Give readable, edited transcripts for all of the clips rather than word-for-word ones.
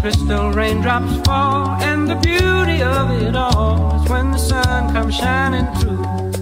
crystal raindrops fall, and the beauty of it all is when the sun comes shining through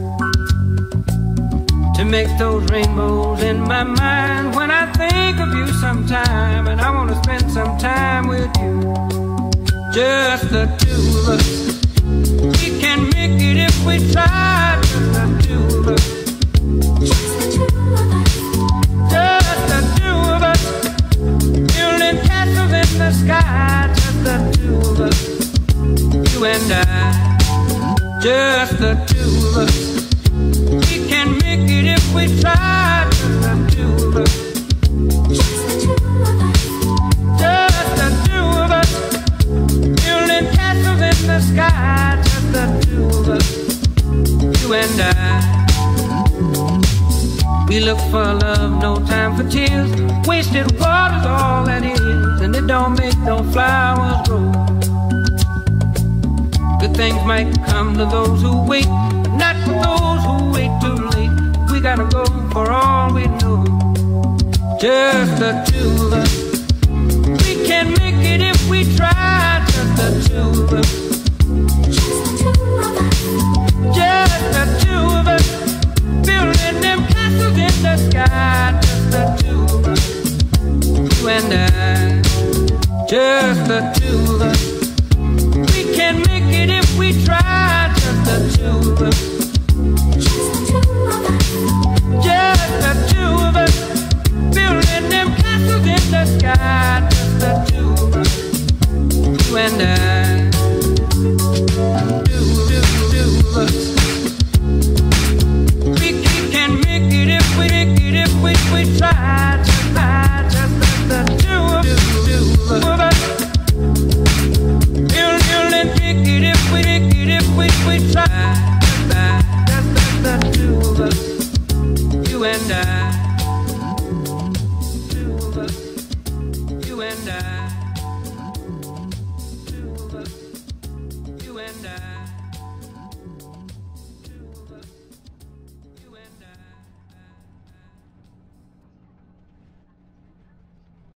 to make those rainbows in my mind. When I think of you sometime, and I want to spend some time with you, just the two of us. We can make it if we try, just the two of us. Just the two of us. Just the two of us. Building castles in the sky, just the two of us. You and I, just the two of us. We can make it if we try, just the two of us. Just the two of us. Just the two of us. Building castles in the sky, just the two of us. You and I. We look for love, no time for tears. Wasted water's all that is, and it don't make no flowers grow. Good things might come to those who wait, but not for those who wait too late. We gotta go for all we know, just the two of us. We can make it if we try, just the two of us. Just the two of us. Just the two of us. Building them castles in the sky, just the two of us. You and I, just the two of us. We can make it if we try, just the two of us. Just the two of us. Just the two of us. Building them castles in the sky, just the two of us. You and I, two of us. We try, just the two of us. Building, pick it if we try.